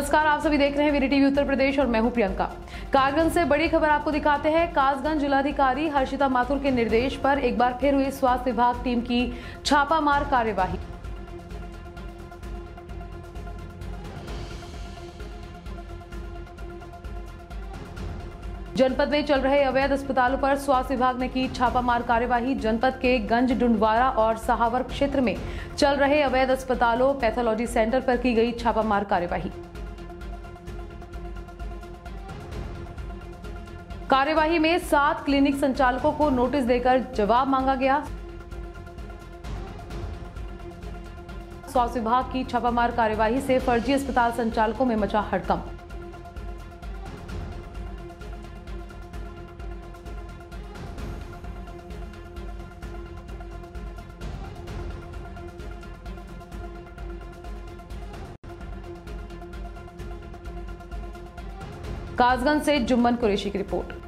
नमस्कार, आप सभी देख रहे हैं वीरी टीवी उत्तर प्रदेश और मैं हूं प्रियंका। कासगंज से बड़ी खबर आपको दिखाते हैं। कासगंज जिलाधिकारी हर्षिता माथुर के निर्देश पर एक बार फिर हुई स्वास्थ्य विभाग टीम की छापामार कार्यवाही। जनपद में चल रहे अवैध अस्पतालों पर स्वास्थ्य विभाग ने की छापामार कार्यवाही। जनपद के गंज डुंडवारा और सहावर क्षेत्र में चल रहे अवैध अस्पतालों पैथोलॉजी सेंटर पर की गई छापामार कार्यवाही। कार्यवाही में 7 क्लिनिक संचालकों को नोटिस देकर जवाब मांगा गया। स्वास्थ्य विभाग की छापामार कार्यवाही से फर्जी अस्पताल संचालकों में मचा हड़कंप। कासगंज से जुम्मन कुरैशी की रिपोर्ट।